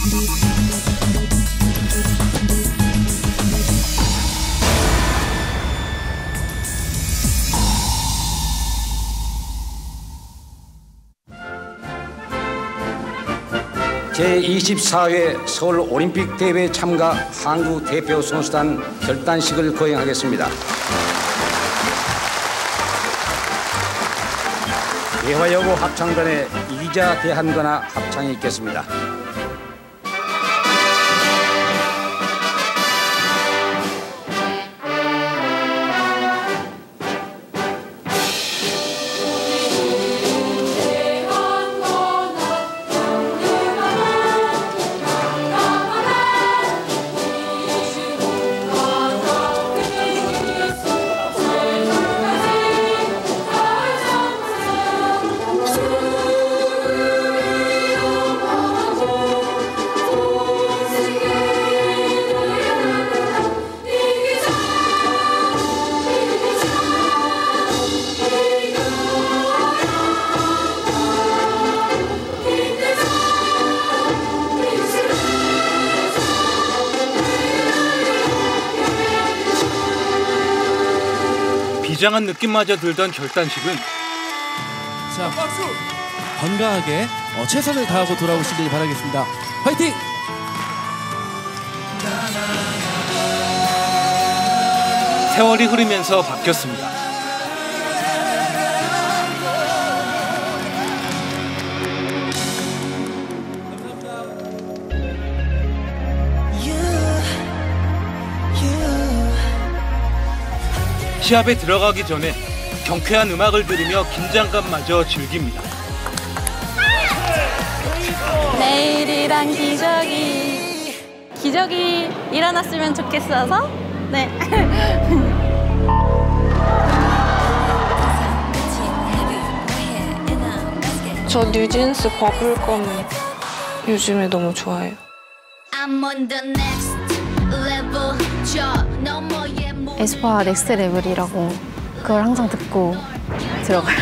제24회 서울올림픽대회 참가 한국 대표 선수단 결단식을 거행하겠습니다. 대화여고 합창단의 이자 대한거나 합창이 있겠습니다. 비장한 느낌마저 들던 결단식은 자, 박수! 건강하게 최선을 다하고 돌아오시길 바라겠습니다. 화이팅! 세월이 흐르면서 바뀌었습니다. 시합에 들어가기 전에 경쾌한 음악을 들으며 긴장감마저 즐깁니다. 내일이란 기적이 일어났으면 좋겠어서 네. 저 뉴진스 버블검 요즘에 너무 좋아해요. 에스파 넥스트 레벨이라고 그걸 항상 듣고 들어가요.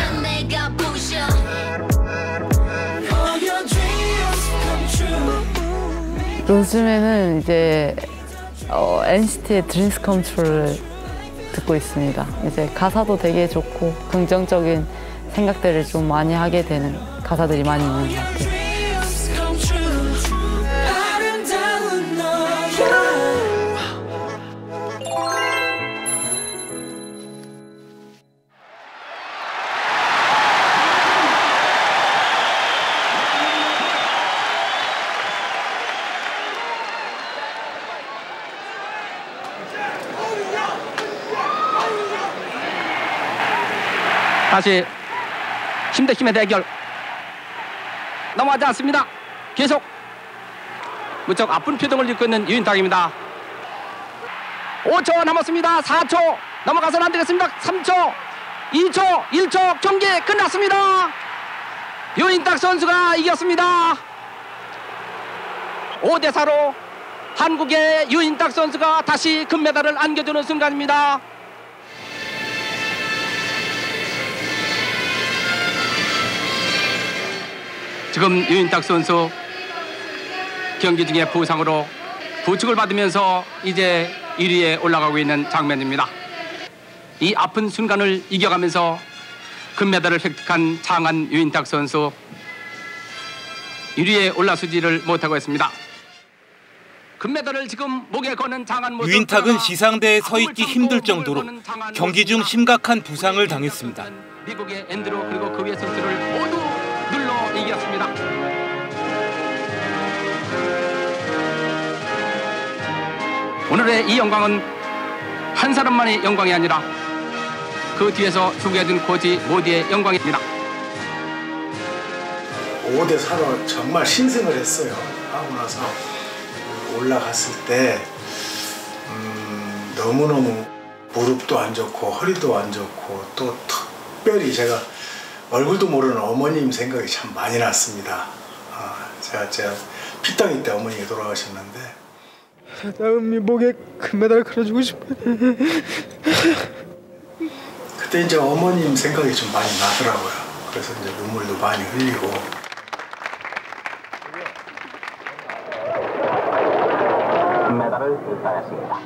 요즘에는 이제 NCT의 Dreams Come True를 듣고 있습니다. 이제 가사도 되게 좋고 긍정적인 생각들을 좀 많이 하게 되는 가사들이 많이 있는 것 같아요. 다시 힘 대 힘의 대결. 넘어가지 않습니다. 계속 무척 아픈 표정을 짓고 있는 유인탁입니다. 5초 남았습니다. 4초 넘어가서는 안 되겠습니다. 3초 2초 1초 경기 끝났습니다. 유인탁 선수가 이겼습니다. 5대4로 한국의 유인탁 선수가 다시 금메달을 안겨주는 순간입니다. 지금 유인탁 선수 경기 중에 부상으로 부축을 받으면서 이제 1위에 올라가고 있는 장면입니다. 이 아픈 순간을 이겨가면서 금메달을 획득한 장한 유인탁 선수 1위에 올라서지를 못하고 있습니다. 금메달을 지금 목에 거는 장한 모습. 유인탁은 시상대에 서 있기 힘들 정도로 경기 중 심각한 부상을 당했습니다. 미국의 앤드루 그리고 그 위의 선수를 모두 눌러 이겼습니다. 오늘의 이 영광은 한 사람만의 영광이 아니라 그 뒤에서 수고해준 코치 모두의 영광입니다. 5대4로 정말 신승을 했어요. 하고 나서 올라갔을 때 너무너무 무릎도 안 좋고 허리도 안 좋고 또 특별히 제가 얼굴도 모르는 어머님 생각이 참 많이 났습니다. 제가 피덩이 때 어머니가 돌아가셨는데 나은미 목에 금메달 걸어주고 싶어요. 그때 이제 어머님 생각이 좀 많이 나더라고요. 그래서 이제 눈물도 많이 흘리고. 바랐습니다.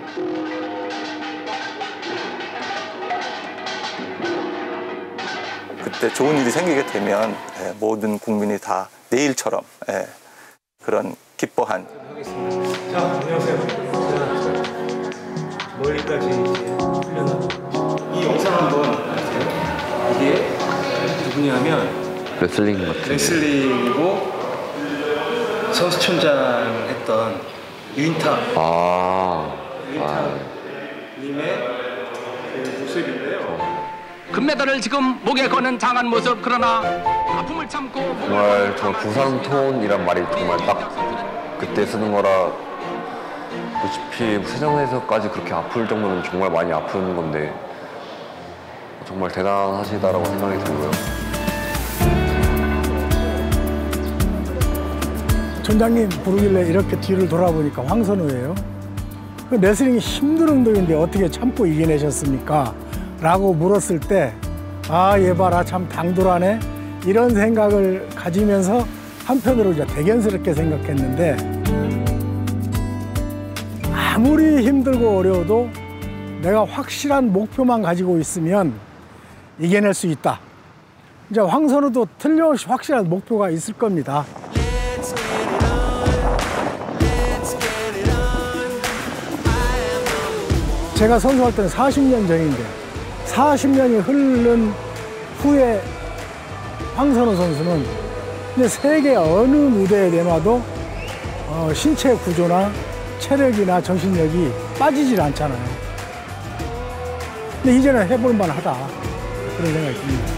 그때 좋은 일이 생기게 되면 모든 국민이 다 내일처럼 그런 기뻐한. 자, 안녕하세요. 머리까지 훈련하고 이 영상 한번 보세요. 이게 누구냐면 레슬링 같은 레슬링이고 선수촌장 했던 유인탁 유인탁님의 그 모습인데요. 금메달을 지금 목에 거는 장한 모습, 그러나 아픔을 참고 정말 부상톤이란 말이 정말 딱 그때 쓰는 거라 솔직히 세상에서까지 그렇게 아플 정도면 정말 많이 아픈 건데 정말 대단하시다라고 생각이 들고요. 촌장님 부르길래 이렇게 뒤를 돌아보니까 황선우예요. 그 레슬링이 힘든 운동인데 어떻게 참고 이겨내셨습니까? 라고 물었을 때 아, 얘 봐라 참 당돌하네 이런 생각을 가지면서 한편으로 이제 대견스럽게 생각했는데 아무리 힘들고 어려워도 내가 확실한 목표만 가지고 있으면 이겨낼 수 있다. 이제 황선우도 틀림없이 확실한 목표가 있을 겁니다. 제가 선수할 때는 40년 전인데 40년이 흐른 후에 황선우 선수는 이제 세계 어느 무대에 내놔도 신체 구조나 체력이나 정신력이 빠지질 않잖아요. 근데 이제는 해볼 만하다 그런 생각이 듭니다.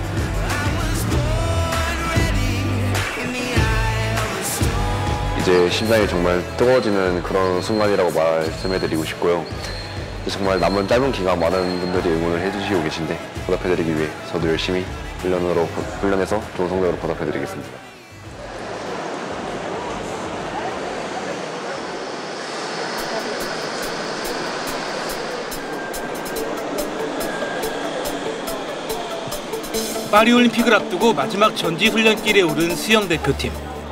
이제 심장이 정말 뜨거워지는 그런 순간이라고 말씀해드리고 싶고요. 정말 남은 짧은 기간 많은 분들이 응원을 해주시고 계신데 보답해드리기 위해 저도 열심히 훈련해서 좋은 성적으로 보답해드리겠습니다. 파리올림픽을 앞두고 마지막 전지훈련길에 오른 수영 대표팀.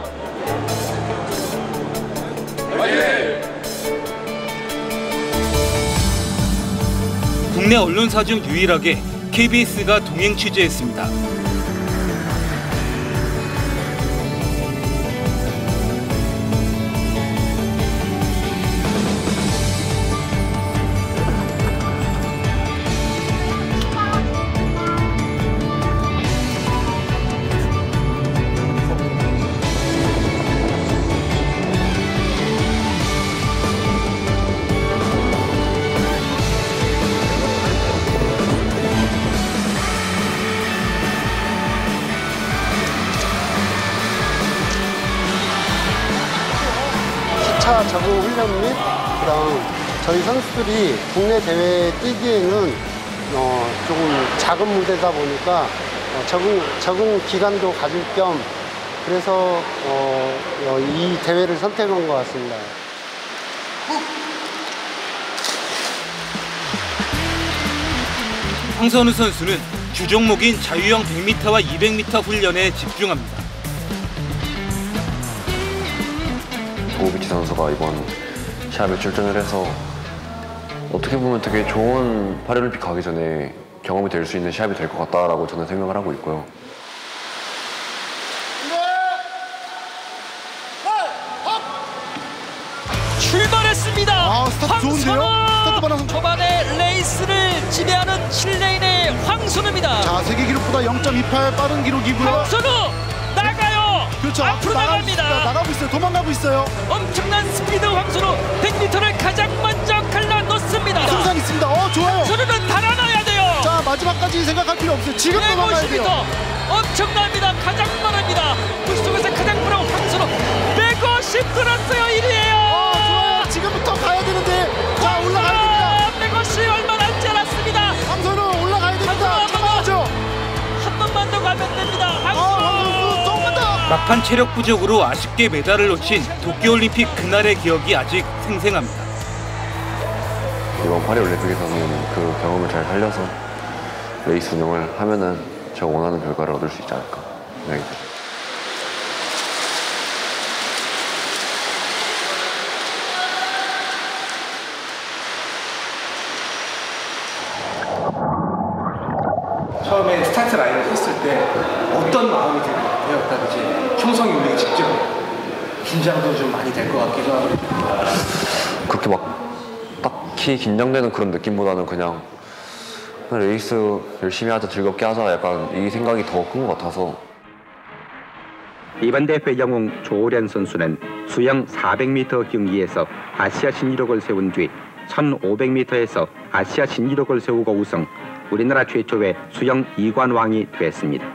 국내 언론사 중 유일하게 KBS가 동행 취재했습니다. 기차 적응 훈련 및 그다음 저희 선수들이 국내 대회에 뛰기에는 조금 작은 무대다 보니까 적응 기간도 가질 겸 그래서 이 대회를 선택한 것 같습니다. 황선우 선수는 주종목인 자유형 100m와 200m 훈련에 집중합니다. 조고비치 선수가 이번 시합에 출전을 해서 어떻게 보면 되게 좋은 파리올림픽 가기 전에 경험이 될 수 있는 시합이 될 것 같다라고 저는 생각을 하고 있고요. 출발했습니다. 황선우! 초반에 레이스를 지배하는 7레인의 황선우입니다. 자, 세계 기록보다 0.28 빠른 기록이고요. 황선우! 나가요! 그렇죠. 앞으로 나갑니다. 나가고 있어요. 도망가고 있어요. 엄청난 스피드 황선우 100m를 가장 먼저 갈라놓습니다. 승산 있습니다. 좋아요. 황선우는 달아나야 돼요. 자, 마지막까지 생각할 필요 없어요. 지금 도망가야 돼요. 엄청납니다. 가장 빠릅니다. 물속에서 가장 빠른 황선우 150 들었어요. 1위에요. 좋아요. 지금부터 가야 되는데. 자, 올라가야 됩니다. 150 얼마 남지 않았습니다. 황선우 올라가야 됩니다. 잡아야죠. 한 번만 더 가면 됩니다. 황선우 조금만 더. 막판 체력 부족으로 아쉽게 메달을 놓친 도쿄올림픽 그날의 기억이 아직 생생합니다. 이번 파리올림픽에서는 그 경험을 잘 살려서 레이스 운영을 하면은 제가 원하는 결과를 얻을 수 있지 않을까 생각이 듭니다. 황성이 우리가 직접 긴장도 좀 많이 될 것 같기도 하고. 그렇게 막 딱히 긴장되는 그런 느낌보다는 그냥 레이스 열심히 하자, 즐겁게 하자, 약간 이 생각이 더 큰 것 같아서. 이번 대회 영웅 조오련 선수는 수영 400m 경기에서 아시아 신기록을 세운 뒤 1500m에서 아시아 신기록을 세우고 우승, 우리나라 최초의 수영 2관왕이 됐습니다.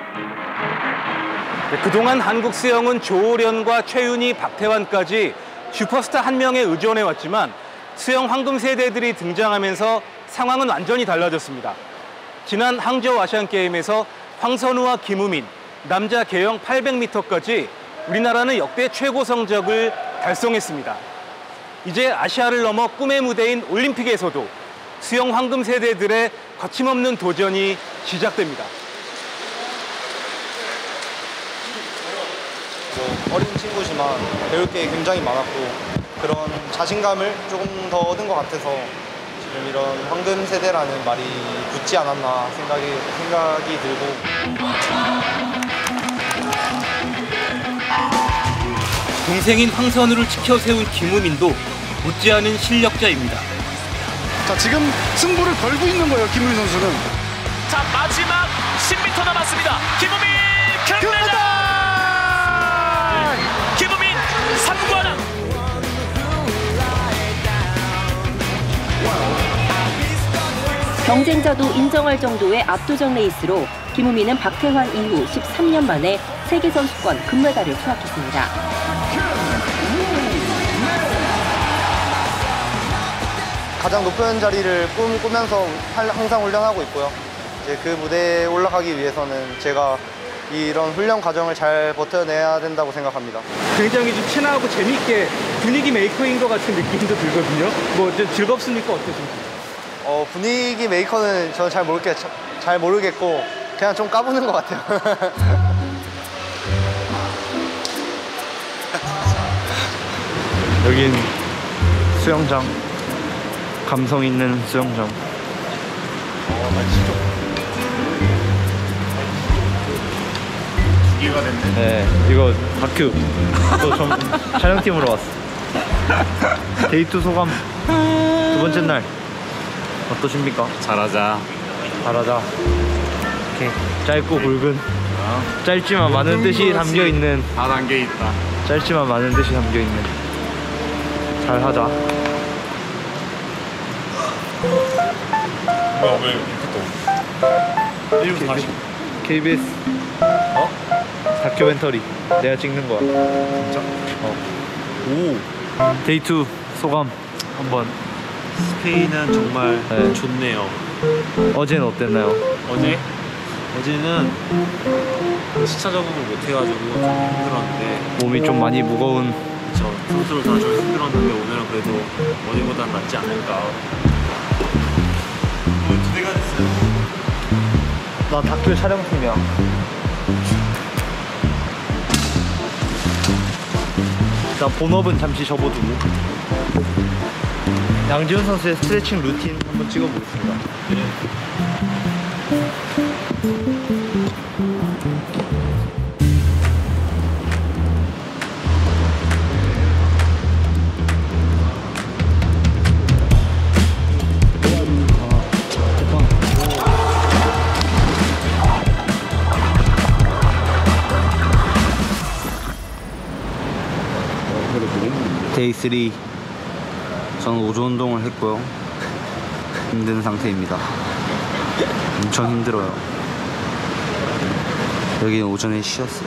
그동안 한국 수영은 조오련과 최윤희, 박태환까지 슈퍼스타 한 명에 의존해왔지만 수영 황금 세대들이 등장하면서 상황은 완전히 달라졌습니다. 지난 항저우 아시안게임에서 황선우와 김우민, 남자 계영 800m까지 우리나라는 역대 최고 성적을 달성했습니다. 이제 아시아를 넘어 꿈의 무대인 올림픽에서도 수영 황금 세대들의 거침없는 도전이 시작됩니다. 어린 친구지만 배울 게 굉장히 많았고 그런 자신감을 조금 더 얻은 것 같아서 지금 이런 황금 세대라는 말이 붙지 않았나 생각이 들고. 동생인 황선우를 치켜 세운 김우민도 못지않은 실력자입니다. 자, 지금 승부를 걸고 있는 거예요, 김우민 선수는. 자, 마지막 10m 남았습니다. 김우민 금메달! 김우민 3관왕! 경쟁자도 인정할 정도의 압도적 레이스로 김우민은 박태환 이후 13년 만에 세계선수권 금메달을 수확했습니다. 가장 높은 자리를 꿈꾸면서 항상 훈련하고 있고요. 이제 그 무대에 올라가기 위해서는 제가 이런 훈련 과정을 잘 버텨내야 된다고 생각합니다. 굉장히 좀 친하고 재밌게 분위기 메이커인 것 같은 느낌도 들거든요. 뭐 좀 즐겁습니까? 어떠십니까? 분위기 메이커는 저는 잘 모르겠고 그냥 좀 까부는 것 같아요. 여긴 수영장, 감성 있는 수영장. 기회가 됐네. 네, 이거 다큐 또 촬영팀으로 왔어. 데이트 소감 두 번째 날 어떠십니까? 잘하자. 오케이. 짧고 굵은. 짧지만 많은 뜻이 담겨 있는. 다 담겨 있다. 짧지만 많은 뜻이 담겨 있는. 잘하자. 뭐야, 왜 이렇게 또? 1분 40. KBS 다큐멘터리 내가 찍는 거야. 진짜? 오. 데이트 소감 한번. 스페인은 정말 좋네요. 어제는 어땠나요? 어제는 시차 적응을 못 해가지고 좀 힘들었는데 몸이 좀 많이 무거운. 그렇죠. 선수를 다 좀 힘들었는데 오늘은 그래도 어제보단 낫지 않을까. 기대가 됐어요. 나 다큐 촬영팀이야. 일단 본업은 잠시 접어두고 양지훈 선수의 스트레칭 루틴 한번 찍어보겠습니다. 데이 3 저는 오전 운동을 했고요. 힘든 상태입니다. 엄청 힘들어요. 여기는 오전에 쉬었어요.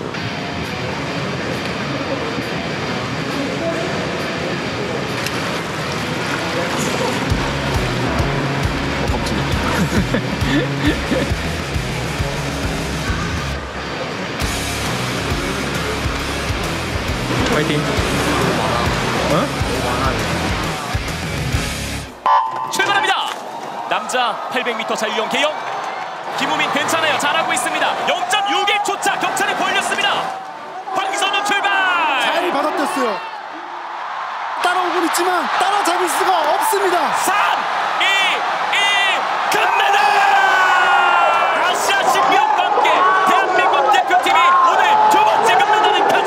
파이팅. 출발합니다. 남자 800m 자유형 계영 김우민 괜찮아요. 잘하고 있습니다. 0.61초차 격차를 벌렸습니다. 황선우 출발. 잘 받아쳤어요. 따라오고 있지만 따라잡을 수가 없습니다. 3, 2, 1 금메달! 아시아 신기록과 함께 대한민국 대표팀이 오늘 두 번째 금메달을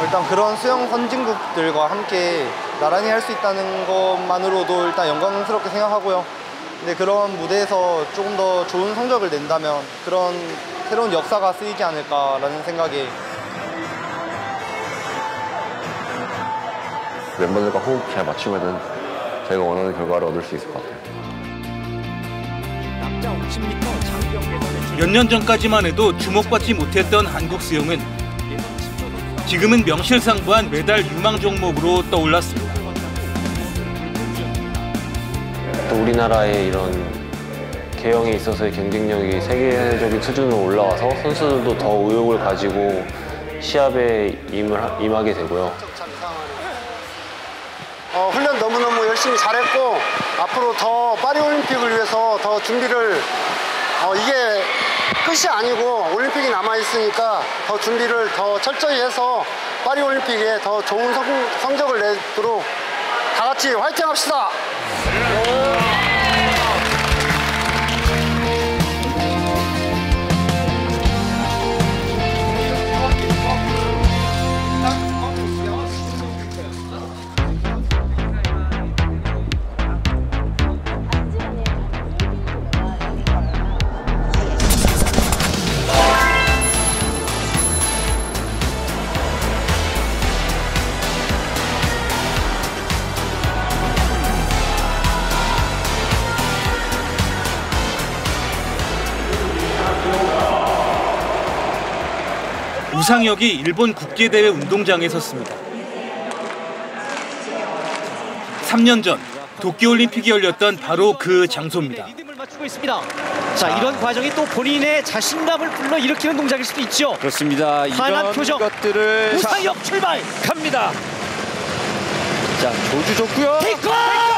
일단 그런 수영 선진국들과 함께 나란히 할 수 있다는 것만으로도 일단 영광스럽게 생각하고요. 근데 그런 무대에서 조금 더 좋은 성적을 낸다면 그런 새로운 역사가 쓰이지 않을까라는 생각에 멤버들과 호흡 잘 맞추면은 저희가 원하는 결과를 얻을 수 있을 것 같아요. 몇 년 전까지만 해도 주목받지 못했던 한국 수영은 지금은 명실상부한 메달 유망 종목으로 떠올랐습니다. 또 우리나라의 이런 개영에 있어서의 경쟁력이 세계적인 수준으로 올라와서 선수들도 더 의욕을 가지고 시합에 임하게 되고요. 훈련 너무너무 열심히 잘했고 앞으로 더 파리올림픽을 위해서 더 준비를 이게 끝이 아니고 올림픽이 남아있으니까 더 준비를 더 철저히 해서 파리올림픽에 더 좋은 성적을 내도록 다 같이 화이팅 합시다. 우상혁이 일본 국제대회 운동장에 섰습니다. 3년 전 도쿄올림픽이 열렸던 바로 그 장소입니다. 맞추고 있습니다. 자, 이런 과정이 또 본인의 자신감을 불러일으키는 동작일 수도 있죠. 그렇습니다. 환한 표정. 것들을 우상혁 출발 갑니다. 자, 조주 좋고요. 테이크업!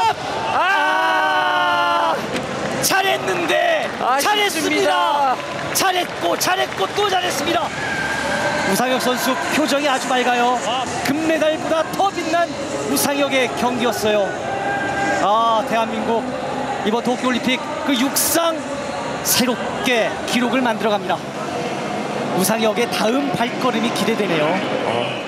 잘했는데 잘했습니다. 잘했고 또 잘했습니다. 우상혁 선수 표정이 아주 맑아요. 금메달보다 더 빛난 우상혁의 경기였어요. 대한민국 이번 도쿄올림픽 그 육상 새롭게 기록을 만들어갑니다. 우상혁의 다음 발걸음이 기대되네요.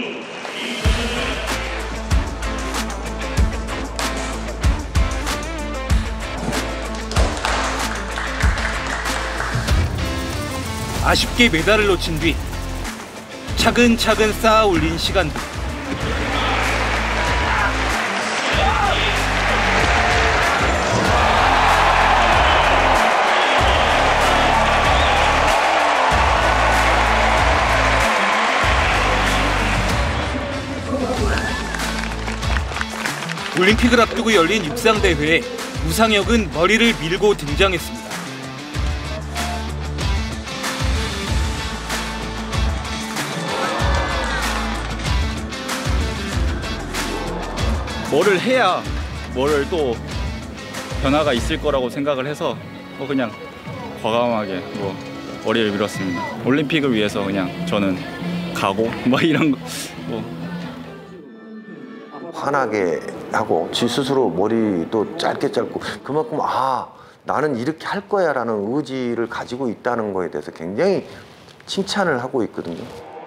아쉽게 메달을 놓친 뒤 차근차근 쌓아 올린 시간들. 올림픽을 앞두고 열린 육상대회에 우상혁은 머리를 밀고 등장했습니다. 뭐를 해야 뭐를 또 변화가 있을 거라고 생각을 해서 그냥 과감하게 머리를 밀었습니다. 올림픽을 위해서 그냥 저는 가고 이런 거 환하게 하고 지 스스로 머리도 짧게 짧고 그만큼 나는 이렇게 할 거야 라는 의지를 가지고 있다는 거에 대해서 굉장히 칭찬을 하고 있거든요.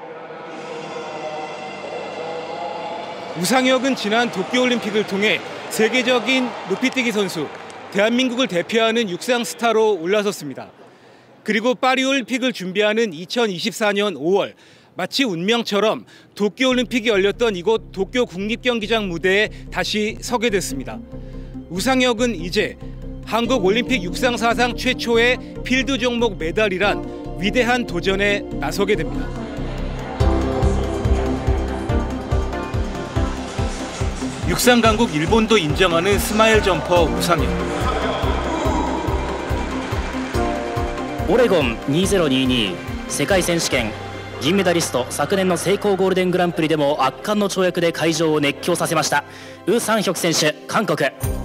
우상혁은 지난 도쿄올림픽을 통해 세계적인 높이뛰기 선수, 대한민국을 대표하는 육상 스타로 올라섰습니다. 그리고 파리올림픽을 준비하는 2024년 5월 마치 운명처럼 도쿄올림픽이 열렸던 이곳 도쿄 국립경기장 무대에 다시 서게 됐습니다. 우상혁은 이제 한국 올림픽 육상 사상 최초의 필드 종목 메달이란 위대한 도전에 나서게 됩니다. 육상 강국 일본도 인정하는 스마일 점퍼 우상혁. 오레곤 2022世界選手権銀メダリスト、昨年のセイコーゴールデングランプリでも圧巻の跳躍で会場を熱狂させましたウ・サンヒョク選手、韓国。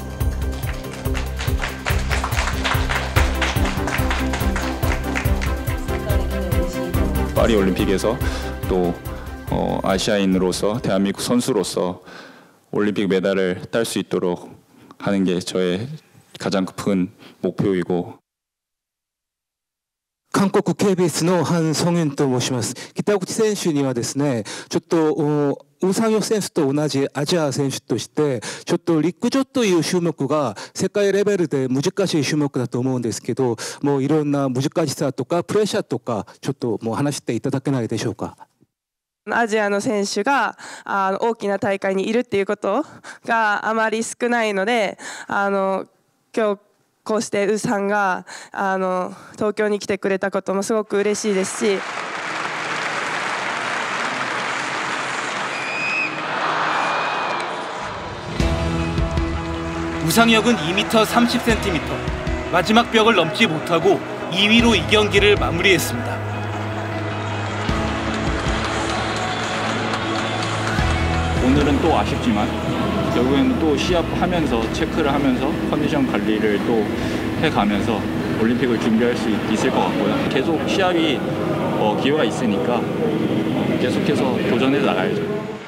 파리올림픽에서 또 아시아인으로서 대한민국 선수로서 올림픽 메달을 딸 수 있도록 하는 게 저의 가장 큰 목표이고 韓国 KBS のハン・ソンユンと申します。北口選手にはですね、ちょっとウ・サンヒョク選手と同じアジア選手として、ちょっと陸上という種目が世界レベルで難しい種目だと思うんですけど、もういろんな難しさとかプレッシャーとかちょっともう話していただけないでしょうか。 アジアの選手が大きな大会にいるっていうことがあまり少ないので、今日こうしてウさんが東京に来てくれたこともすごく嬉しいですし。 우상혁은 2m 30cm, 마지막 벽을 넘지 못하고 2위로 이 경기를 마무리했습니다. 오늘은 또 아쉽지만 결국에는 또 시합하면서 체크를 하면서 컨디션 관리를 또 해가면서 올림픽을 준비할 수 있을 것 같고요. 계속 시합이 기회가 있으니까 계속해서 도전해 나가야죠.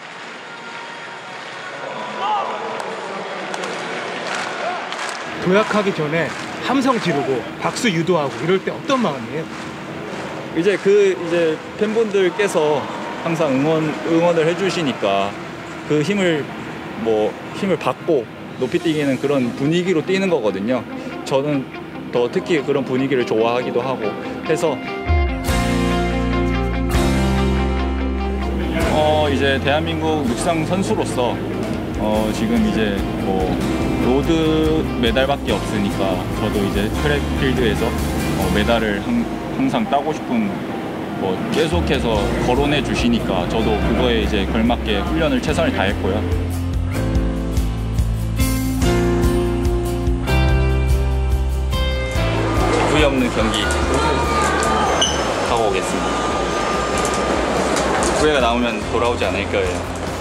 도약하기 전에 함성 지르고 박수 유도하고 이럴 때 어떤 마음이에요? 이제 팬분들께서 항상 응원을 해주시니까 그 힘을 받고 높이 뛰기는 그런 분위기로 뛰는 거거든요. 저는 더 특히 그런 분위기를 좋아하기도 하고 해서 이제 대한민국 육상 선수로서 지금 이제 로드 메달밖에 없으니까 저도 이제 트랙 필드에서 메달을 항상 따고 싶은 계속해서 거론해 주시니까 저도 그거에 이제 걸맞게 훈련을 최선을 다했고요. 후회 없는 경기 하고 오겠습니다. 후회가 나오면 돌아오지 않을 거예요.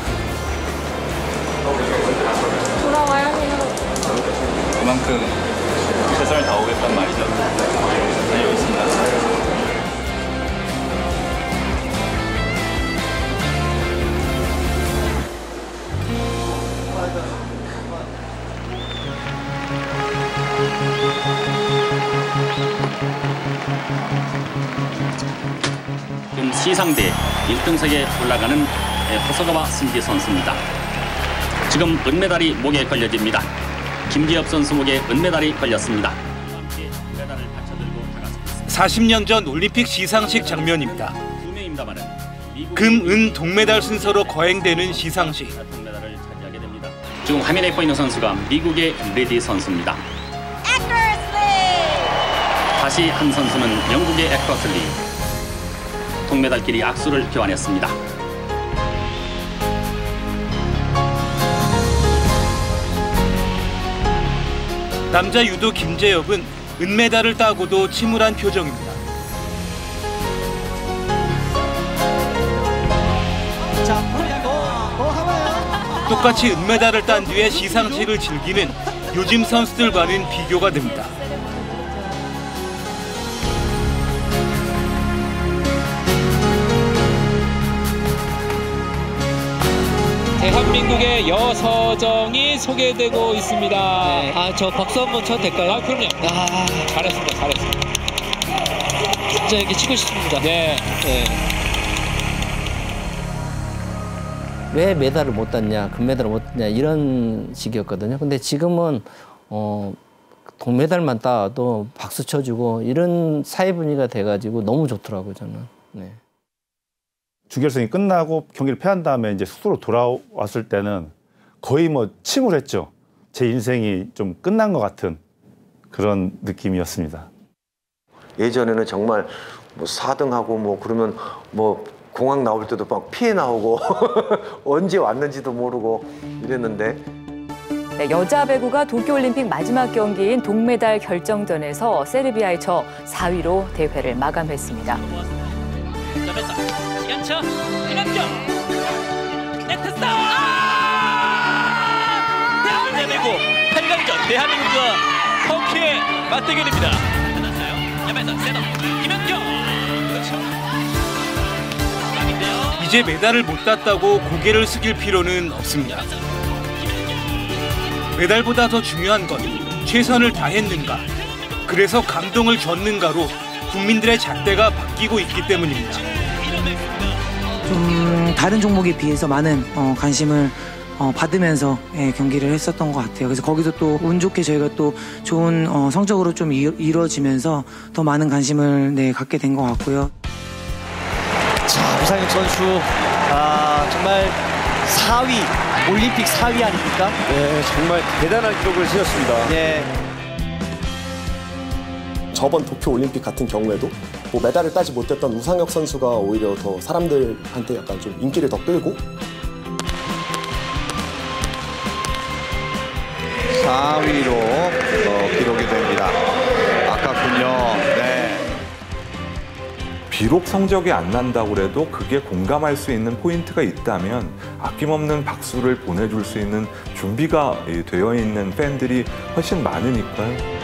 돌아와야 해요. 그만큼 최선을 다하겠다는 말이죠. 다녀오겠습니다. 지금 시상대 1등석에 올라가는 호소가와 승기 선수입니다. 지금 은메달이 목에 걸려집니다. 김기엽 선수 목에 은메달이 걸렸습니다. 40년 전 올림픽 시상식 장면입니다. 금, 은, 동메달 순서로 거행되는 시상식. 지금 화면에 보이는 선수가 미국의 레디 선수입니다. 다시 한 선수는 영국의 에커슬리. 동메달끼리 악수를 교환했습니다. 남자 유도 김재엽은 은메달을 따고도 침울한 표정입니다. 똑같이 은메달을 딴 뒤에 시상식을 즐기는 요즘 선수들과는 비교가 됩니다. 대한민국의 여서정이 소개되고 있습니다. 네. 저 박수 한번 쳐도 될까요? 그럼요. 잘했습니다. 진짜 이렇게 치고 싶습니다. 네. 왜 메달을 못 땄냐, 금메달을 못 땄냐 이런 식이었거든요. 근데 지금은 동메달만 따도 박수 쳐주고 이런 사회 분위기가 돼가지고 너무 좋더라고요, 저는. 네. 준결승이 끝나고 경기를 패한 다음에 이제 숙소로 돌아왔을 때는 거의 침울했죠. 제 인생이 좀 끝난 것 같은 그런 느낌이었습니다. 예전에는 정말 4등하고 그러면 공항 나올 때도 막 피해 나오고 언제 왔는지도 모르고 이랬는데. 네, 여자 배구가 도쿄올림픽 마지막 경기인 동메달 결정전에서 세르비아에 져 4위로 대회를 마감했습니다. 시간차 김연경 네트스타 대한민국 8강전 대한민국과 터키의 맞대결입니다. 끝났어요. 세더 김연경 이제 메달을 못 땄다고 고개를 숙일 필요는 없습니다. 메달보다 더 중요한 건 최선을 다했는가, 그래서 감동을 줬는가로 국민들의 잣대가 바뀌고 있기 때문입니다. 좀 다른 종목에 비해서 많은 관심을 받으면서 경기를 했었던 것 같아요. 그래서 거기서 또 운 좋게 저희가 또 좋은 성적으로 좀 이루어지면서 더 많은 관심을 갖게 된 것 같고요. 자, 우상혁 선수 정말 4위, 올림픽 4위 아닙니까? 네, 정말 대단한 기록을 세웠습니다. 네. 저번 도쿄 올림픽 같은 경우에도 뭐 메달을 따지 못했던 우상혁 선수가 오히려 더 사람들한테 약간 좀 인기를 더 끌고 4위로 기록이 됩니다. 아깝군요. 네. 비록 성적이 안 난다고 해도 그게 공감할 수 있는 포인트가 있다면 아낌없는 박수를 보내줄 수 있는 준비가 되어 있는 팬들이 훨씬 많으니까요.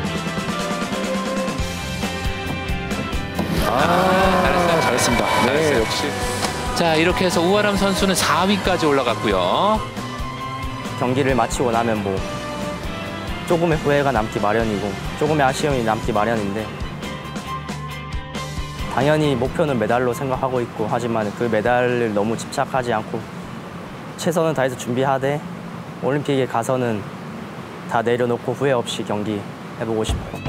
잘했습니다. 네, 역시. 자, 이렇게 해서 우아람 선수는 4위까지 올라갔고요. 경기를 마치고 나면 뭐 조금의 후회가 남기 마련이고 조금의 아쉬움이 남기 마련인데 당연히 목표는 메달로 생각하고 있고 하지만 그 메달을 너무 집착하지 않고 최선을 다해서 준비하되 올림픽에 가서는 다 내려놓고 후회 없이 경기 해보고 싶어요.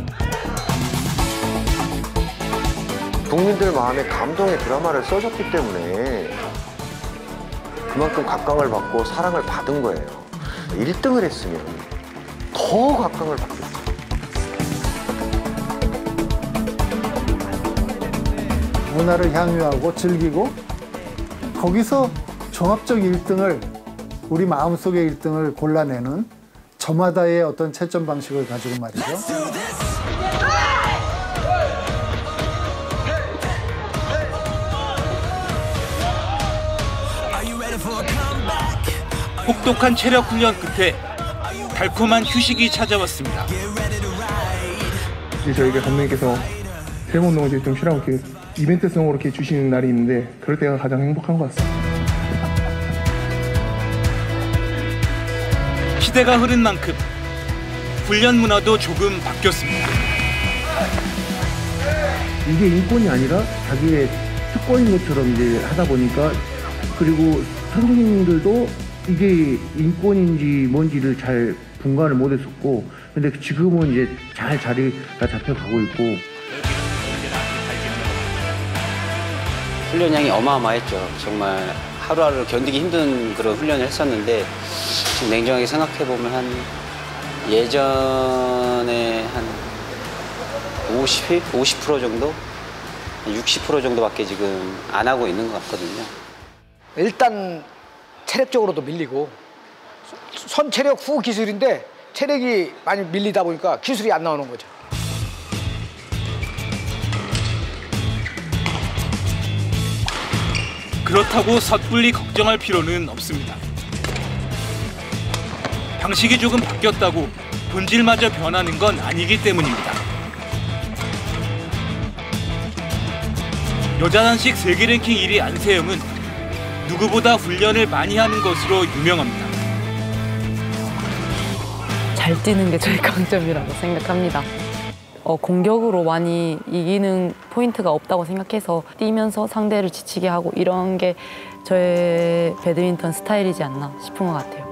국민들 마음에 감동의 드라마를 써줬기 때문에 그만큼 각광을 받고 사랑을 받은 거예요. 1등을 했으면 더 각광을 받겠죠. 문화를 향유하고 즐기고 거기서 종합적 1등을 우리 마음속의 1등을 골라내는 저마다의 어떤 채점 방식을 가지고 말이죠. 혹독한 체력 훈련 끝에 달콤한 휴식이 찾아왔습니다. 저희가 감독님께서 세번 운동을 좀 쉬라고 이렇게 이벤트성으로 이렇게 주시는 날이 있는데 그럴 때가 가장 행복한 것 같습니다. 시대가 흐른 만큼 훈련 문화도 조금 바뀌었습니다. 이게 인권이 아니라 자기의 특권인 것처럼 이제 하다 보니까 그리고 선생님들도 이게 인권인지 뭔지를 잘 분간을 못했었고 근데 지금은 이제 잘 자리가 잡혀가고 있고 훈련량이 어마어마했죠. 정말 하루하루 견디기 힘든 그런 훈련을 했었는데 지금 냉정하게 생각해보면 한 예전에 한 50% 정도? 60% 정도밖에 지금 안 하고 있는 것 같거든요. 일단 체력적으로도 밀리고 선체력 후 기술인데 체력이 많이 밀리다 보니까 기술이 안 나오는 거죠. 그렇다고 섣불리 걱정할 필요는 없습니다. 방식이 조금 바뀌었다고 본질마저 변하는 건 아니기 때문입니다. 여자 단식 세계 랭킹 1위 안세영은 누구보다 훈련을 많이 하는 것으로 유명합니다. 잘 뛰는 게 저희 강점이라고 생각합니다. 공격으로 많이 이기는 포인트가 없다고 생각해서 뛰면서 상대를 지치게 하고 이런 게 저의 배드민턴 스타일이지 않나 싶은 것 같아요.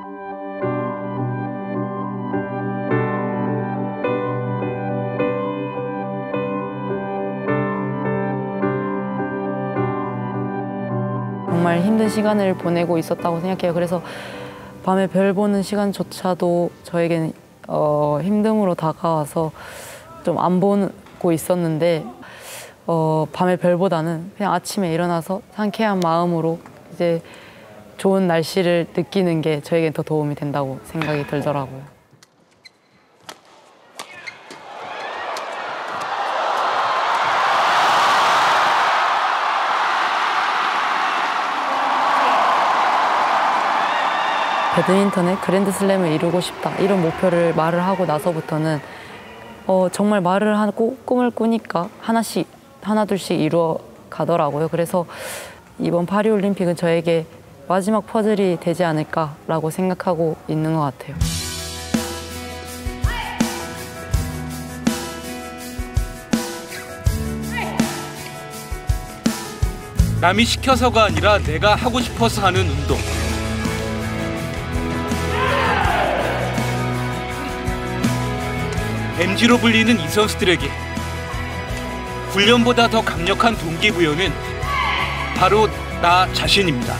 정말 힘든 시간을 보내고 있었다고 생각해요. 그래서 밤에 별 보는 시간조차도 저에게는 힘듦으로 다가와서 좀 안 보고 있었는데 밤에 별보다는 그냥 아침에 일어나서 상쾌한 마음으로 이제 좋은 날씨를 느끼는 게 저에겐 더 도움이 된다고 생각이 들더라고요. 배드민턴의 그랜드슬램을 이루고 싶다 이런 목표를 말을 하고 나서부터는 정말 말을 하고 꿈을 꾸니까 하나둘씩 이루어 가더라고요. 그래서 이번 파리올림픽은 저에게 마지막 퍼즐이 되지 않을까라고 생각하고 있는 것 같아요. 남이 시켜서가 아니라 내가 하고 싶어서 하는 운동. MG로 불리는 이 선수들에게 훈련보다 더 강력한 동기부여는 바로 나 자신입니다.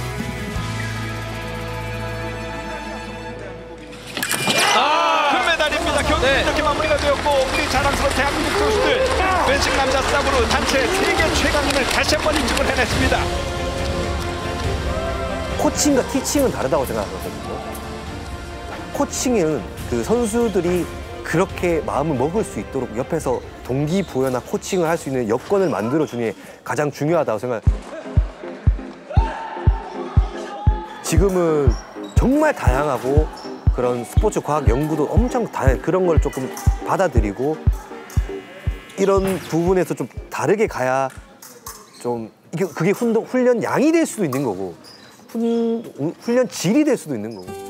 금메달입니다. 경기 이렇게 마무리가 되었고 우리 자랑스러운 대한민국 선수들 펜싱 남자 쌍으로 단체 세계 최강임을 다시 한번 인증을 해냈습니다. 코칭과 티칭은 다르다고 생각하거든요. 코칭은 그 선수들이 그렇게 마음을 먹을 수 있도록 옆에서 동기부여나 코칭을 할 수 있는 여건을 만들어주는 게 가장 중요하다고 생각해요. 지금은 정말 다양하고 그런 스포츠 과학 연구도 엄청 다양해. 그런 걸 조금 받아들이고 이런 부분에서 좀 다르게 가야 좀 그게 훈련 양이 될 수도 있는 거고 훈련 질이 될 수도 있는 거고.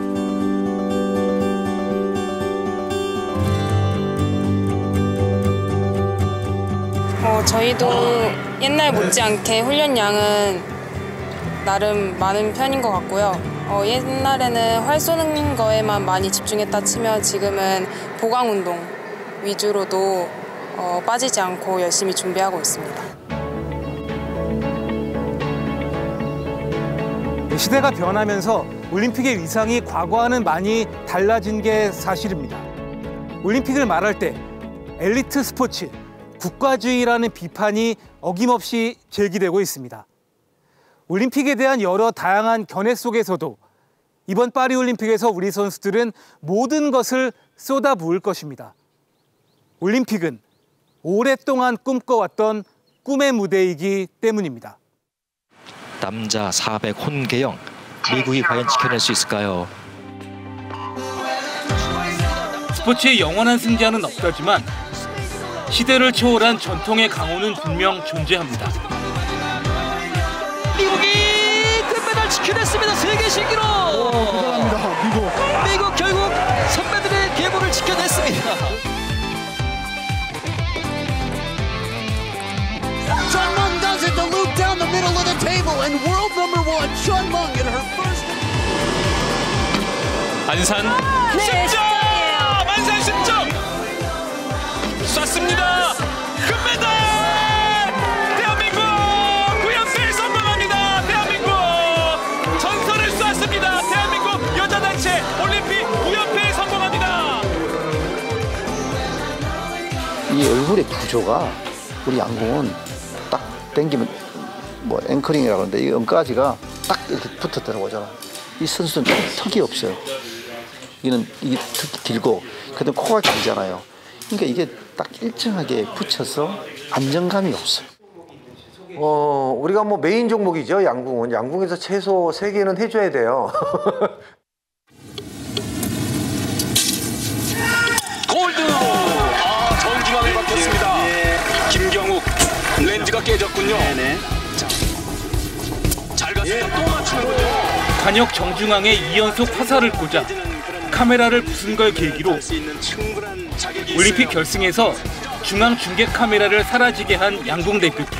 저희도 옛날 못지않게 훈련량은 나름 많은 편인 것 같고요. 옛날에는 활 쏘는 거에만 많이 집중했다 치면 지금은 보강 운동 위주로도 빠지지 않고 열심히 준비하고 있습니다. 시대가 변하면서 올림픽의 위상이 과거와는 많이 달라진 게 사실입니다. 올림픽을 말할 때 엘리트 스포츠, 국가주의라는 비판이 어김없이 제기되고 있습니다. 올림픽에 대한 여러 다양한 견해 속에서도 이번 파리올림픽에서 우리 선수들은 모든 것을 쏟아부을 것입니다. 올림픽은 오랫동안 꿈꿔왔던 꿈의 무대이기 때문입니다. 남자 400 혼계영, 미국이 과연 지켜낼 수 있을까요? 스포츠의 영원한 승자는 없다지만 시대를 초월한 전통의 강호는 분명 존재합니다. 미국이 금메달 지켜냈습니다. 세계 신기록. 대단합니다. 미국 결국 선배들의 계보를 지켜냈습니다. Chun Mung does it, the loop down the middle of the table, and world number 1, Chun Mung in her first. 안산 10점! 안산 10점! 쐈습니다. 금메달! 대한민국 9연패에 성공합니다. 대한민국 전설을 쐈습니다. 대한민국 여자단체 올림픽 9연패에 성공합니다. 이 얼굴의 구조가 우리 양궁은 딱 당기면 뭐 앵커링이라고 하는데 이 엄가지가 딱 이렇게 붙어 들어오잖아. 이 선수는 턱이 없어요. 이게 턱이 길고 그다음에 코가 길잖아요. 그러니까 이게 딱 일정하게 붙여서 안정감이 없어요. 우리가 뭐 메인 종목이죠, 양궁은. 양궁에서 최소 3개는 해줘야 돼요. 골드! 정중앙에 바뀌었습니다. 김경욱, 렌즈가 깨졌군요. 잘 갔습니다. 또 맞추는군요. 관역 정중앙에 2연속 화살을 꽂아 카메라를 부순 걸 계기로 올림픽 결승에서 중앙 중계 카메라를 사라지게 한 양궁 대표팀.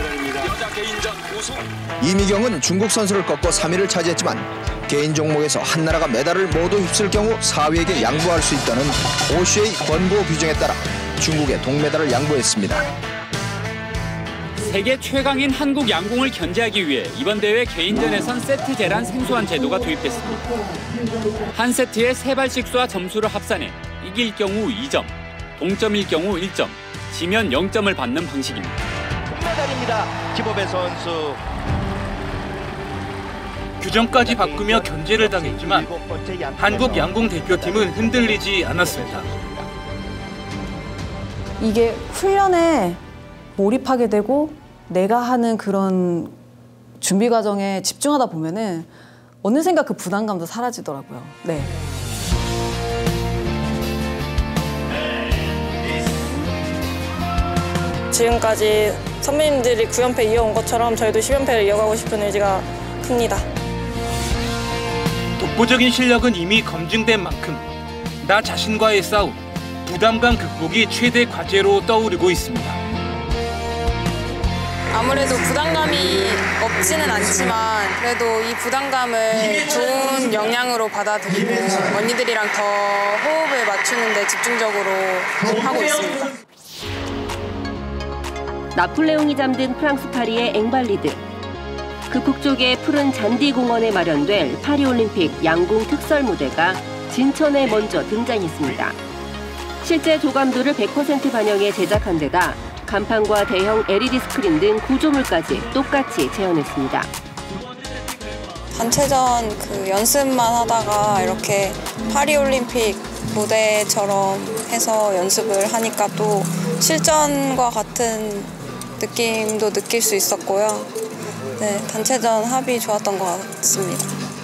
이미경은 중국 선수를 꺾고 3위를 차지했지만 개인 종목에서 한 나라가 메달을 모두 휩쓸 경우 4위에게 양보할 수 있다는 OCA 권고 규정에 따라 중국에 동메달을 양보했습니다. 세계 최강인 한국 양궁을 견제하기 위해 이번 대회 개인전에선 세트제란 생소한 제도가 도입됐습니다. 한 세트에 3발씩 쏴 점수를 합산해 이길 경우 2점, 동점일 경우 1점, 지면 0점을 받는 방식입니다. 금메달입니다. 기법의 선수. 규정까지 바꾸며 견제를 당했지만 한국 양궁 대표팀은 흔들리지 않았습니다. 이게 훈련에 몰입하게 되고 내가 하는 그런 준비 과정에 집중하다 보면은 어느샌가 그 부담감도 사라지더라고요. 네. 지금까지 선배님들이 9연패 이어온 것처럼 저희도 10연패를 이어가고 싶은 의지가 큽니다. 독보적인 실력은 이미 검증된 만큼 나 자신과의 싸움, 부담감 극복이 최대 과제로 떠오르고 있습니다. 아무래도 부담감이 쉽지는 않지만 그래도 이 부담감을 좋은 영향으로 받아들이고 언니들이랑 더 호흡을 맞추는 데 집중적으로 하고 있습니다. 나폴레옹이 잠든 프랑스 파리의 앵발리드. 그 북쪽의 푸른 잔디 공원에 마련될 파리올림픽 양궁 특설 무대가 진천에 먼저 등장했습니다. 실제 조감도를 100% 반영해 제작한 데다 간판과 대형 LED 스크린 등 구조물까지 똑같이 재현했습니다. 단체전 그 연습만 하다가 이렇게 파리올림픽 무대처럼 해서 연습을 하니까 또 실전과 같은 느낌도 느낄 수 있었고요. 네, 단체전 합이 좋았던 것 같습니다.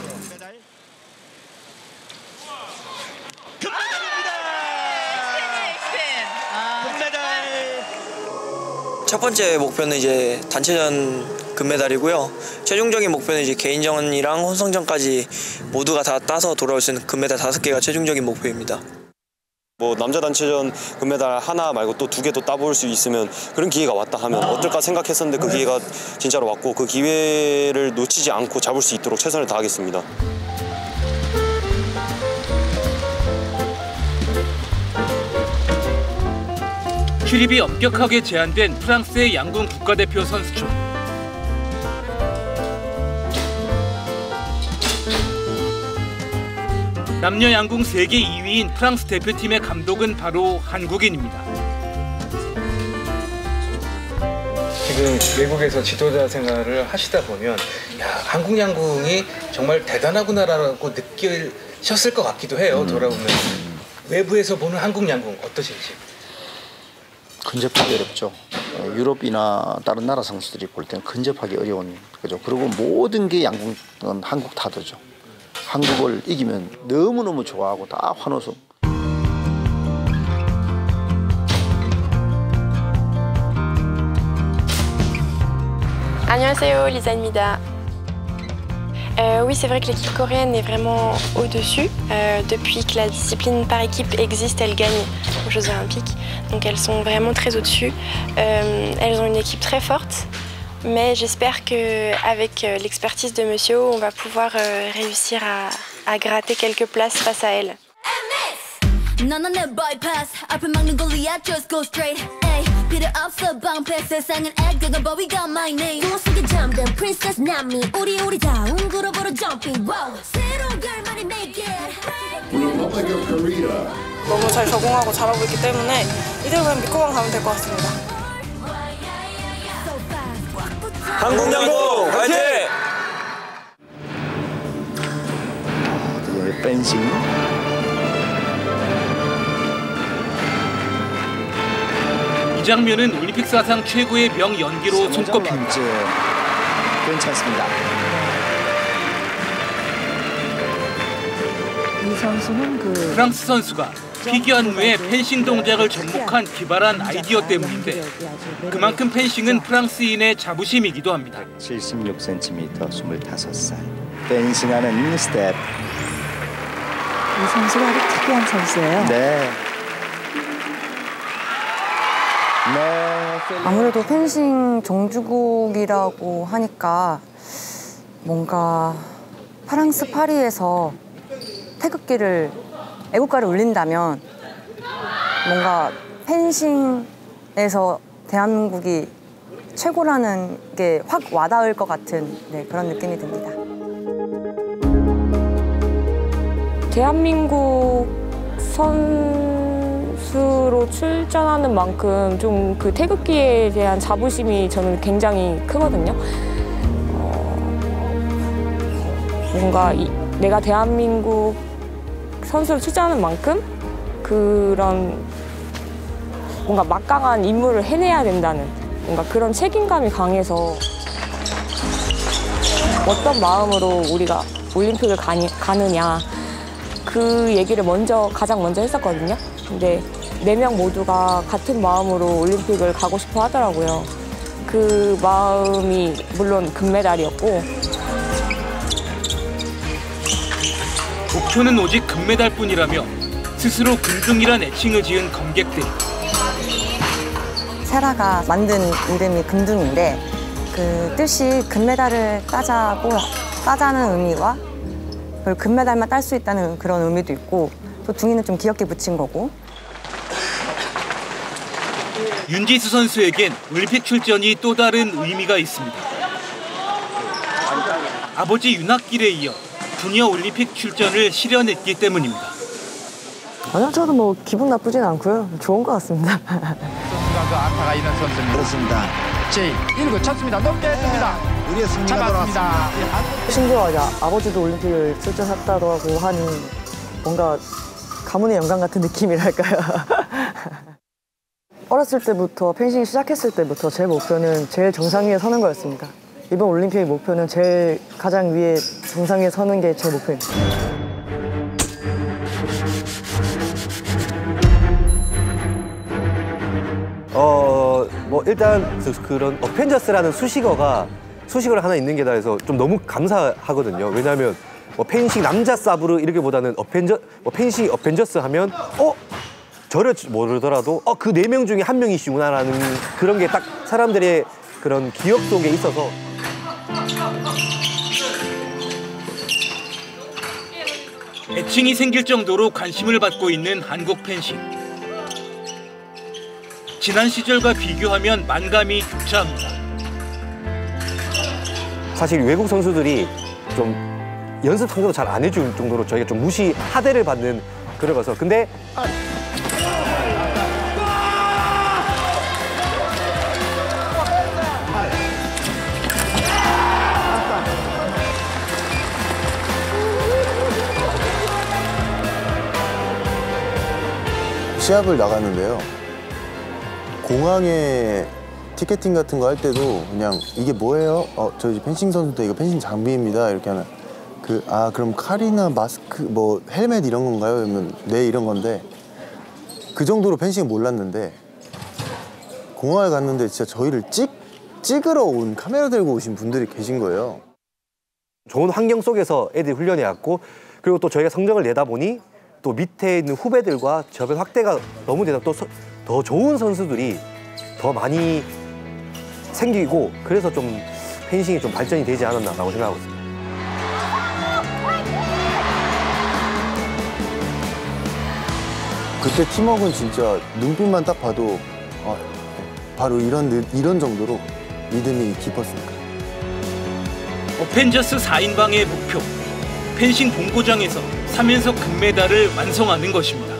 첫 번째 목표는 이제 단체전 금메달이고요. 최종적인 목표는 이제 개인전이랑 혼성전까지 모두가 다 따서 돌아올 수 있는 금메달 5개가 최종적인 목표입니다. 뭐 남자 단체전 금메달 하나 말고 또 2개도 따볼 수 있으면 그런 기회가 왔다 하면 어떨까 생각했었는데 그 기회가 진짜로 왔고 그 기회를 놓치지 않고 잡을 수 있도록 최선을 다하겠습니다. 출입이 엄격하게 제한된 프랑스의 양궁 국가대표 선수촌. 남녀 양궁 세계 2위인 프랑스 대표팀의 감독은 바로 한국인입니다. 지금 외국에서 지도자 생활을 하시다 보면 한국 양궁이 정말 대단하구나라고 느끼셨을 것 같기도 해요. 돌아보면. 외부에서 보는 한국 양궁 어떠신지? 근접하기 어렵죠. 유럽이나 다른 나라 선수들이 볼 때는 근접하기 어려운 거죠. 그리고 모든 게 양궁은 한국 타도죠. 한국을 이기면 너무너무 좋아하고 다 환호성. 안녕하세요, Lisanmida. Oui, c'est vrai que l'équipe coréenne est vraiment au-dessus. Depuis que la discipline par équipe existe, elles gagnent aux Jeux Olympiques. Donc elles sont vraiment très au-dessus. Elles ont une équipe très forte. Mais j'espère qu'avec l'expertise de Monsieur O, on va pouvoir réussir à gratter quelques places face à elles. 너무 잘 적응하고 잘하고 있기 때문에 이대로 그냥 믿고만 가면 될 것 같습니다. 한국 양궁 화이팅! 펜싱. 이 장면은 올림픽 사상 최고의 명연기로 손꼽힙니다. 괜찮습니다. 이 선수는 프랑스 선수가 피겨 안무에 펜싱 동작을 접목한 기발한 아이디어 때문인데 그만큼 펜싱은 프랑스인의 자부심이기도 합니다. 76cm, 25살. 펜싱하는 스텝. 이 선수가 아주 특이한 선수예요. 네. 아무래도 펜싱 정주국이라고 하니까 뭔가 프랑스 파리에서 태극기를 애국가를 울린다면 뭔가 펜싱에서 대한민국이 최고라는 게 확 와닿을 것 같은 그런 느낌이 듭니다. 대한민국 선수로 출전하는 만큼 좀 그 태극기에 대한 자부심이 저는 굉장히 크거든요. 뭔가 내가 대한민국 선수로 출전하는 만큼 그런 뭔가 막강한 임무를 해내야 된다는 뭔가 그런 책임감이 강해서 어떤 마음으로 우리가 올림픽을 가느냐 그 얘기를 가장 먼저 했었거든요. 근데 4명 모두가 같은 마음으로 올림픽을 가고 싶어 하더라고요. 그 마음이 물론 금메달이었고 목표는 오직 금메달뿐이라며 스스로 금둥이란 애칭을 지은 검객들. 세라가 만든 이름이 금둥인데 그 뜻이 금메달을 따자는 의미와 그리고 금메달만 딸 수 있다는 그런 의미도 있고 또 둥이는 좀 귀엽게 붙인 거고. 윤지수 선수에겐 올림픽 출전이 또 다른 의미가 있습니다. 아버지 윤학길에 이어 부녀 올림픽 출전을 실현했기 때문입니다. 아니요, 저도 뭐 기분 나쁘진 않고요. 좋은 것 같습니다. 선수가 그 안타가 있는 선수입니다. 그렇습니다. 제1구 쳤습니다. 높게 했습니다. 우리의 승리가 돌아왔습니다. 심지어 아버지도 올림픽을 출전했다고 하니 뭔가 가문의 영광 같은 느낌이랄까요. 어렸을 때부터 펜싱 시작했을 때부터 제 목표는 제일 정상 위에 서는 거였습니다. 이번 올림픽의 목표는 제일 가장 위에 정상 위에 서는 게 제 목표입니다. 뭐 일단 그런 어펜저스라는 수식어를 하나 있는 게 다 해서 좀 너무 감사하거든요. 왜냐하면 뭐 펜싱 남자 사브르 이렇게보다는 펜싱 어펜저스 하면 저를 모르더라도 그 4명 중에 한 명이시구나라는 그런 게 딱 사람들의 그런 기억 속에 있어서. 애칭이 생길 정도로 관심을 받고 있는 한국 펜싱. 지난 시절과 비교하면 만감이 교차합니다. 사실 외국 선수들이 좀 연습 상대도 잘 안 해줄 정도로 저희가 좀 하대를 받는 그런 거서. 근데 시합을 나갔는데요. 공항에 티켓팅 같은 거 할 때도 그냥 이게 뭐예요? 저희 펜싱 선수인데 이거 펜싱 장비입니다. 이렇게 하면 그럼 칼이나 마스크 뭐 헬멧 이런 건가요? 그러면 네 이런 건데 그 정도로 펜싱을 몰랐는데 공항에 갔는데 진짜 저희를 찍으러 온 카메라 들고 오신 분들이 계신 거예요. 좋은 환경 속에서 애들이 훈련해 왔고 그리고 또 저희가 성적을 내다 보니 또 밑에 있는 후배들과 저변 확대가 너무 되다 또 더 좋은 선수들이 더 많이 생기고 그래서 좀 펜싱이 좀 발전이 되지 않았나라고 생각하고 있습니다. 그때 팀워크는 진짜 눈빛만 딱 봐도 바로 이런 정도로 믿음이 깊었습니다. 어펜저스 4인방의 목표, 펜싱 본고장에서 3연속 금메달을 완성하는 것입니다.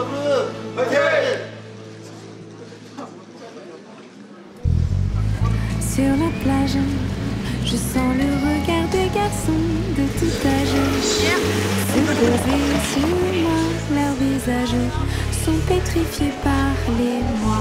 Sur la plage, je sens le regard des garçons de tout âge se poser sur moi. Leurs visages sont pétrifiés par l'émoi.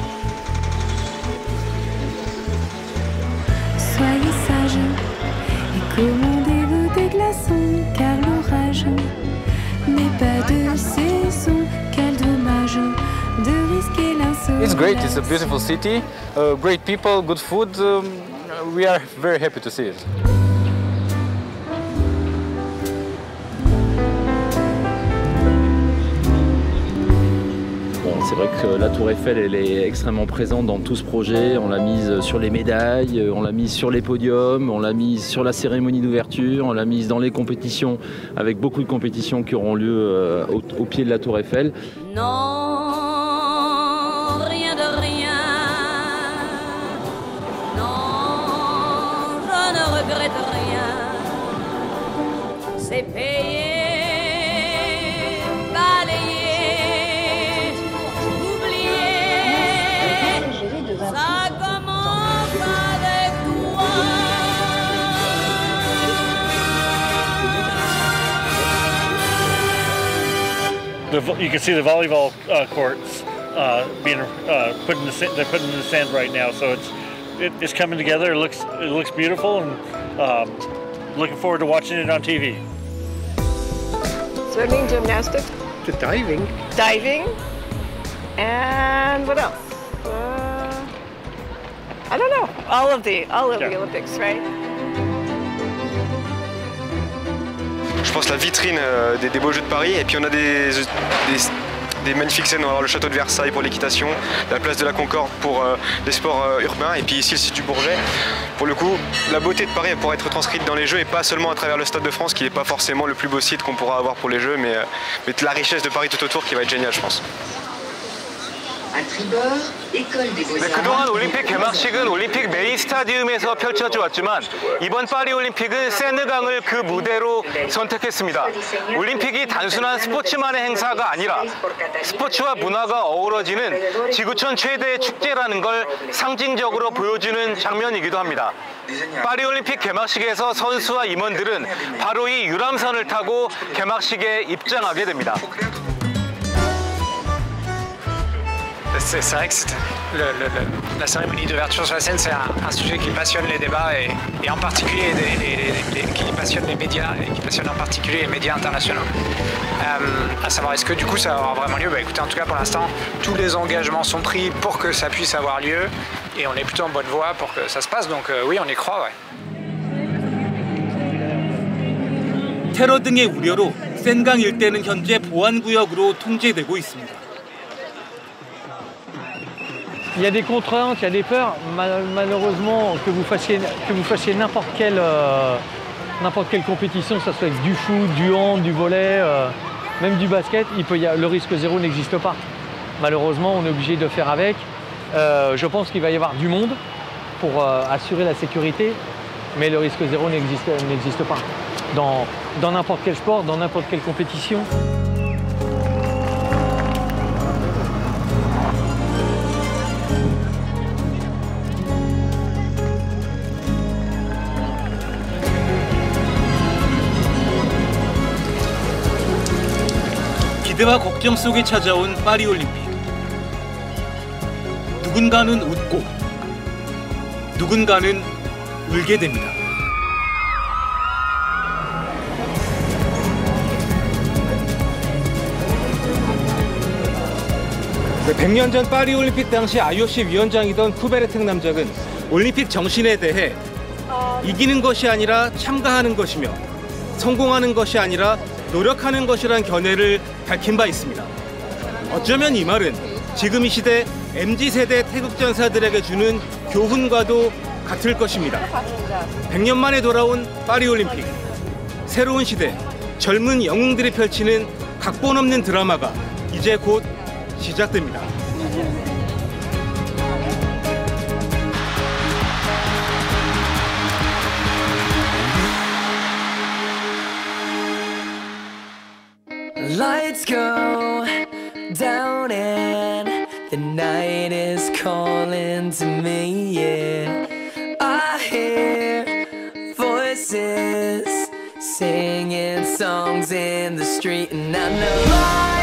Soyez sages et commandez-vous des glaçons, car l'orage n'est pas de saison. Quel dommage de risquer l'insolation. It's great. It's a beautiful city, great people, good food. We are very happy to see it. C'est vrai que la Tour Eiffel, elle est extrêmement présente dans tout ce projet. On l'a mise sur les médailles, on l'a mise sur les podiums, on l'a mise sur la cérémonie d'ouverture, on l'a mise dans les compétitions, avec beaucoup de compétitions qui auront lieu au pied de la Tour Eiffel. Non, rien de rien. Non, je ne regrette rien. C'est payé, balayé. Ça commence avec toi. You can see the volleyball courts being put in the they're put in the sand right now, so it's coming together. It looks beautiful, and looking forward to watching it on TV. Swimming, gymnastics, the diving, and what else? I don't know. All of the Olympics, right? Je pense la vitrine des Beaux Jeux de Paris, et puis on a des des magnifiques scènes. On va avoir le château de Versailles pour l'équitation, la place de la Concorde pour les sports urbains, et puis ici le site du Bourget. Pour le coup, la beauté de Paris elle pourra être transcrite dans les Jeux, et pas seulement à travers le Stade de France, qui n'est pas forcément le plus beau site qu'on pourra avoir pour les Jeux, mais la richesse de Paris tout autour qui va être géniale, je pense. 그동안 올림픽 개막식은 올림픽 메인 스타디움에서 펼쳐져 왔지만 이번 파리 올림픽은 세느강을 그 무대로 선택했습니다. 올림픽이 단순한 스포츠만의 행사가 아니라 스포츠와 문화가 어우러지는 지구촌 최대의 축제라는 걸 상징적으로 보여주는 장면이기도 합니다. 파리 올림픽 개막식에서 선수와 임원들은 바로 이 유람선을 타고 개막식에 입장하게 됩니다. C'est vrai que la cérémonie d'ouverture sur la scène, c'est un sujet qui passionne les débats et en particulier qui passionne les médias et qui passionne en particulier les médias internationaux. À savoir, est-ce que du coup ça va avoir vraiment lieu? Bah écoutez, en tout cas pour l'instant, tous les engagements sont pris pour que ça puisse avoir lieu et on est plutôt en bonne voie pour que ça se passe, donc oui, on y croit, ouais. 테러 등의 우려로 센강 일대는 현재 보안구역으로 통제되고 있습니다. Il y a des contraintes, il y a des peurs. Malheureusement, que vous fassiez n'importe quelle compétition, que ce soit du foot, du hand, du volley, même du basket, le risque zéro n'existe pas. Malheureusement, on est obligé de faire avec. Je pense qu'il va y avoir du monde pour assurer la sécurité, mais le risque zéro n'existe pas. Dans n'importe quel sport, dans n'importe quelle compétition. 기대와 걱정 속에 찾아온 파리 올림픽. 누군가는 웃고 누군가는 울게 됩니다. 100년 전 파리 올림픽 당시 IOC 위원장이던 쿠베르탱 남작은 올림픽 정신에 대해 이기는 것이 아니라 참가하는 것이며 성공하는 것이 아니라 노력하는 것이란 견해를 밝힌 바 있습니다. 어쩌면 이 말은 지금 이 시대 MZ세대 태극전사들에게 주는 교훈과도 같을 것입니다. 100년 만에 돌아온 파리 올림픽. 새로운 시대, 젊은 영웅들이 펼치는 각본 없는 드라마가 이제 곧 시작됩니다. Lights go down and the night is calling to me, yeah. I hear voices singing songs in the street and I know